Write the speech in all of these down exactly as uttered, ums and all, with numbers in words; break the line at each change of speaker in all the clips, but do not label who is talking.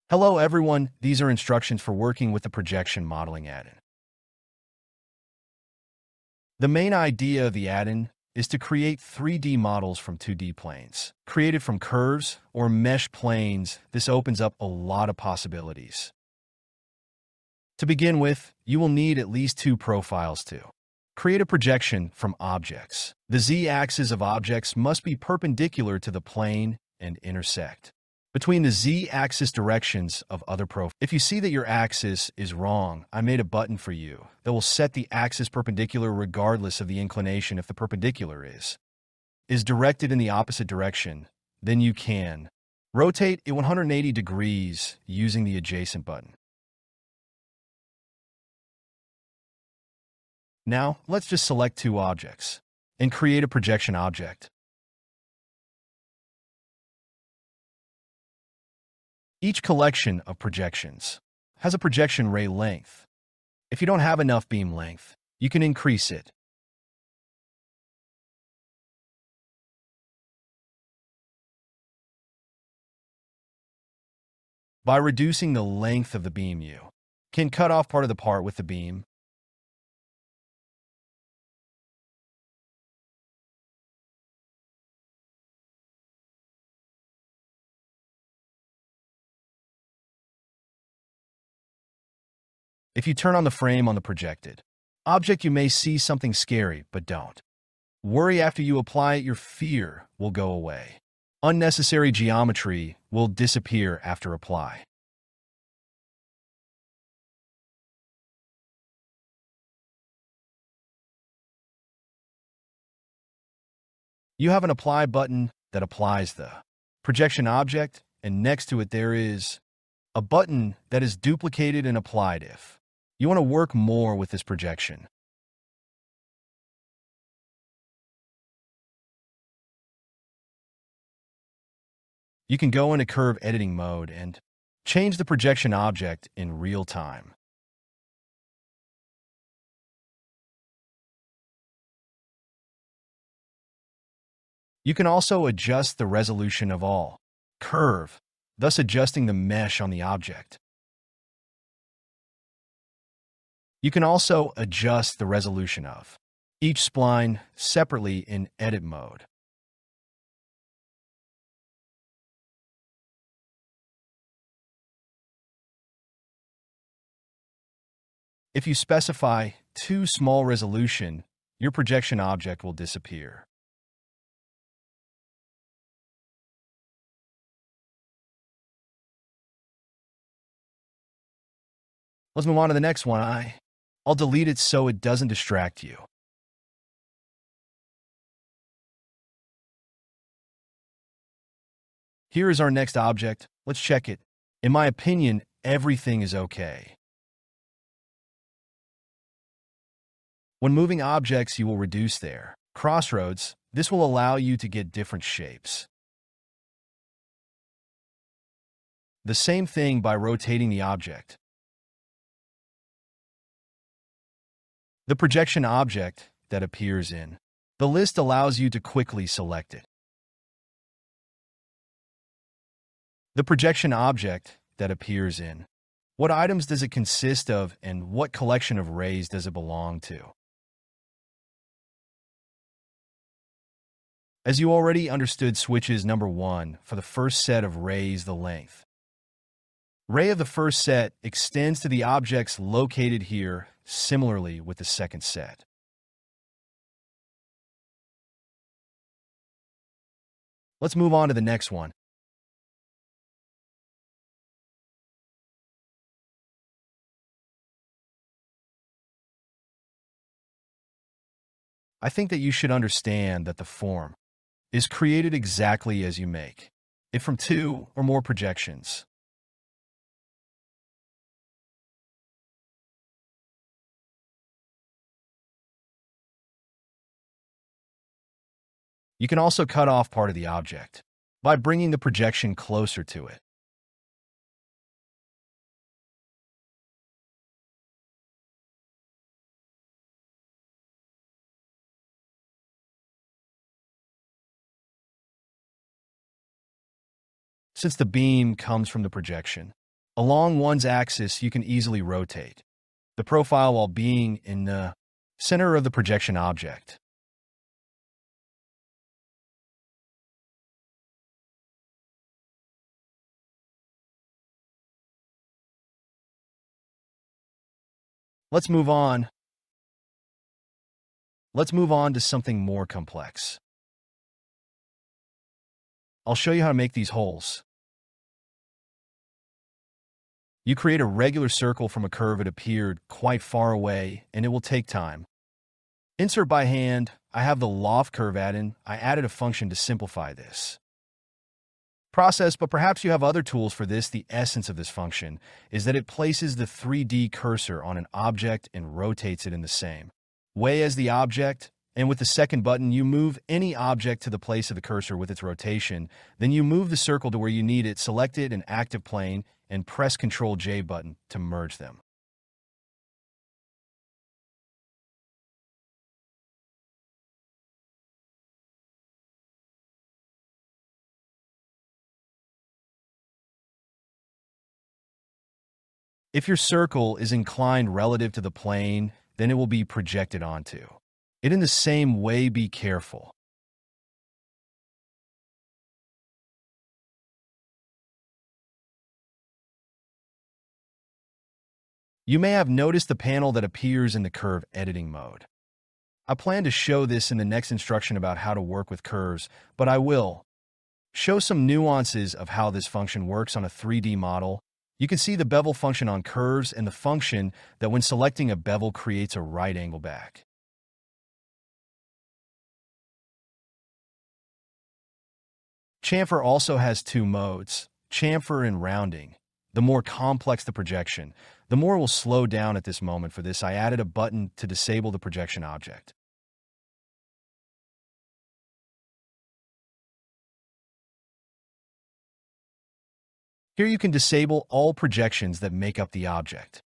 Hello everyone, these are instructions for working with the projection modeling add-in. The main idea of the add-in is to create three D models from two D planes. Created from curves or mesh planes, this opens up a lot of possibilities. To begin with, you will need at least two profiles to create a projection from objects. The z-axis of objects must be perpendicular to the plane and intersect between the z-axis directions of other profiles. If you see that your axis is wrong, I made a button for you that will set the axis perpendicular regardless of the inclination. If the perpendicular is, is directed in the opposite direction, then you can rotate it one hundred eighty degrees using the adjacent button. Now, let's just select two objects and create a projection object. Each collection of projections has a projection ray length. If you don't have enough beam length, you can increase it. By reducing the length of the beam, you can cut off part of the part with the beam. If you turn on the frame on the projected object, you may see something scary, but don't worry. After you apply it, your fear will go away. Unnecessary geometry will disappear after apply. You have an apply button that applies the projection object, and next to it there is a button that is duplicated and applied if you want to work more with this projection. You can go into curve editing mode and change the projection object in real time. You can also adjust the resolution of all curve, thus adjusting the mesh on the object. You can also adjust the resolution of each spline separately in edit mode. If you specify too small resolution, your projection object will disappear. Let's move on to the next one. I, I'll delete it so it doesn't distract you. Here is our next object. Let's check it. In my opinion, everything is okay. When moving objects, you will reduce their crossroads. This will allow you to get different shapes. The same thing by rotating the object. The projection object that appears in the list allows you to quickly select it. The projection object that appears in what items does it consist of and what collection of rays does it belong to? As you already understood, switches number one for the first set of rays, the length ray of the first set extends to the objects located here, similarly with the second set. Let's move on to the next one. I think that you should understand that the form is created exactly as you make it from two or more projections. You can also cut off part of the object by bringing the projection closer to it. Since the beam comes from the projection, Along one's axis, you can easily rotate the profile while being in the center of the projection object. Let's move on. Let's move on to something more complex. I'll show you how to make these holes. You create a regular circle from a curve that appeared quite far away, and it will take time. Insert by hand. I have the loft curve add-in. I added a function to simplify this process, but perhaps you have other tools for this. The essence of this function is that it places the three D cursor on an object and rotates it in the same way as the object. And with the second button, you move any object to the place of the cursor with its rotation. Then you move the circle to where you need it, select it in active plane, and press control J button to merge them. If your circle is inclined relative to the plane, then it will be projected onto it in the same way. Be careful. You may have noticed the panel that appears in the curve editing mode. I plan to show this in the next instruction about how to work with curves, but I will show some nuances of how this function works on a three D model. You can see the bevel function on curves and the function that when selecting a bevel creates a right angle back. Chamfer also has two modes, chamfer and rounding. The more complex the projection, the more it will slow down at this moment. For this, I added a button to disable the projection object. Here you can disable all projections that make up the object.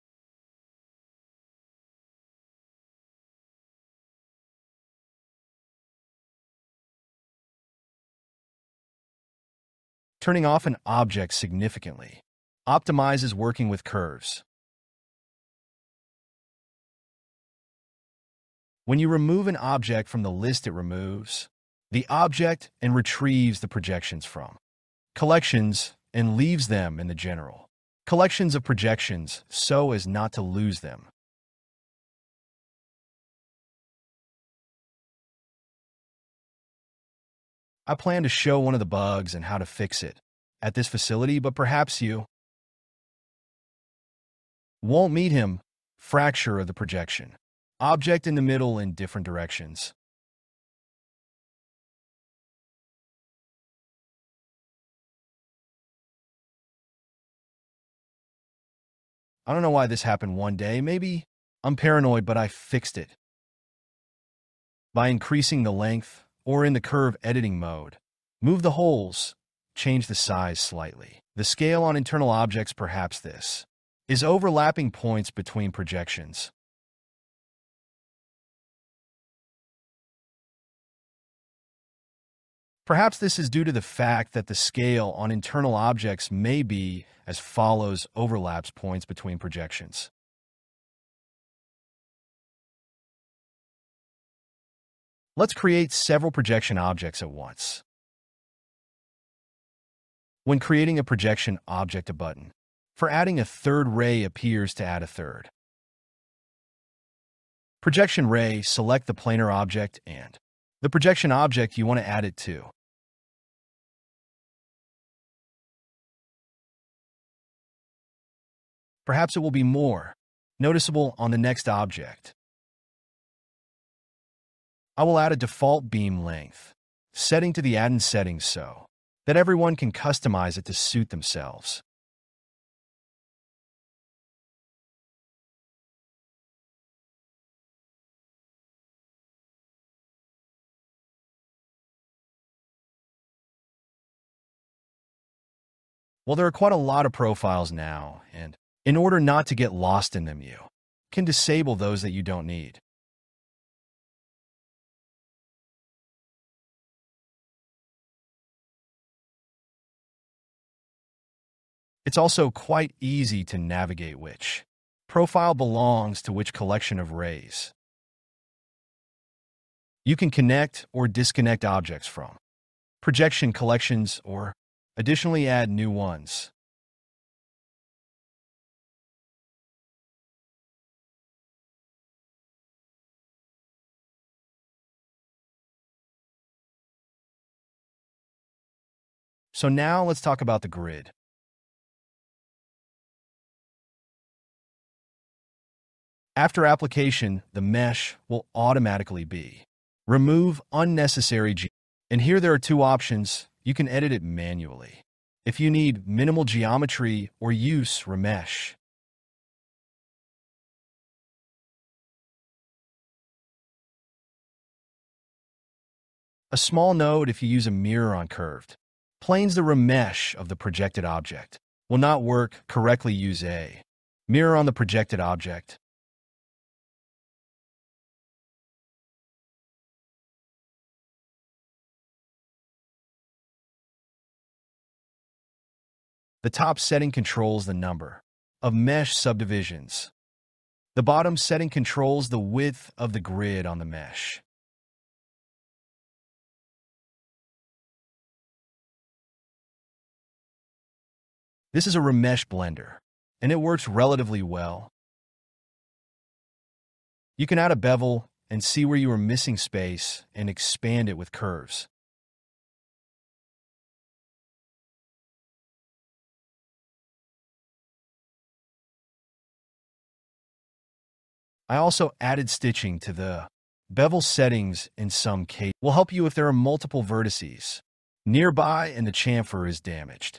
Turning off an object significantly optimizes working with curves. When you remove an object from the list, it removes the object and retrieves the projections from collections and leaves them in the general collections of projections so as not to lose them. I plan to show one of the bugs and how to fix it at this facility, but perhaps you won't meet him. Fracture of the projection object in the middle in different directions. I don't know why this happened one day. Maybe I'm paranoid, but I fixed it by increasing the length, or in the curve editing mode. Move the holes, change the size slightly. The scale on internal objects, perhaps this is overlapping points between projections. Perhaps this is due to the fact that the scale on internal objects may be as follows: overlaps points between projections. Let's create several projection objects at once. When creating a projection object, a button for adding a third ray appears to add a third projection ray. Select the planar object and the projection object you want to add it to. Perhaps it will be more noticeable on the next object. I will add a default beam length setting to the add-in settings so that everyone can customize it to suit themselves. Well, there are quite a lot of profiles now, and in order not to get lost in them, you can disable those that you don't need. It's also quite easy to navigate which profile belongs to which collection of rays. You can connect or disconnect objects from projection collections or additionally add new ones. So now let's talk about the grid. After application, the mesh will automatically be remove unnecessary ge- and here there are two options. You can edit it manually. If you need minimal geometry or use remesh. A small note if you use a mirror on curved planes, the remesh of the projected object will not work correctly. Use a mirror on the projected object. The top setting controls the number of mesh subdivisions. The bottom setting controls the width of the grid on the mesh. This is a remesh blender, and it works relatively well. You can add a bevel and see where you are missing space and expand it with curves. I also added stitching to the bevel settings in some cases. Will help you if there are multiple vertices nearby and the chamfer is damaged.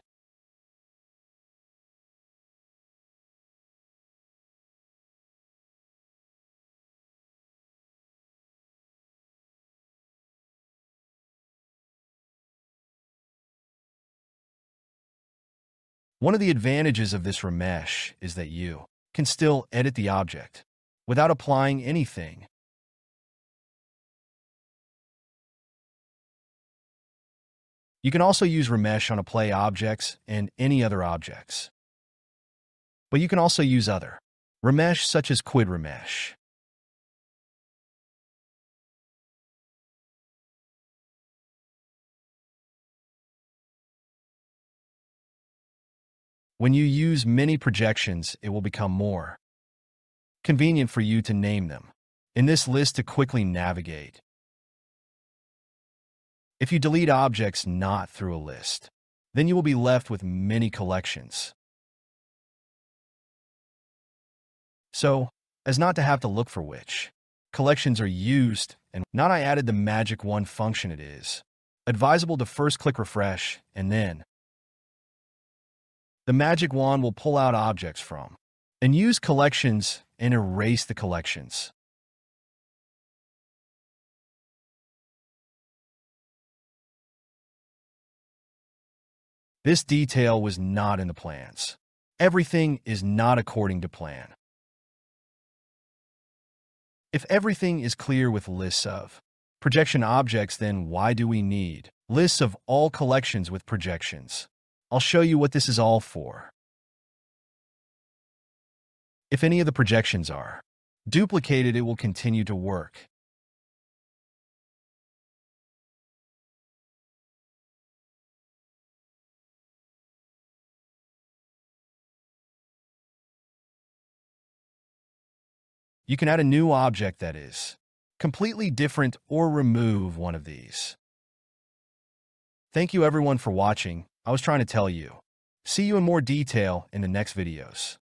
One of the advantages of this remesh is that you can still edit the object without applying anything. You can also use remesh on apply objects and any other objects. But you can also use other remesh such as quid remesh. When you use many projections, it will become more convenient for you to name them in this list to quickly navigate. If you delete objects not through a list, then you will be left with many collections. So, as not to have to look for which collections are used, and not I added the magic wand function. It is advisable to first click refresh, and then the magic wand will pull out objects from and use collections and erase the collections. This detail was not in the plans. Everything is not according to plan. If everything is clear with lists of projection objects, then why do we need lists of all collections with projections? I'll show you what this is all for. If any of the projections are duplicated, it will continue to work. You can add a new object that is completely different or remove one of these. Thank you everyone for watching. I was trying to tell you. See you in more detail in the next videos.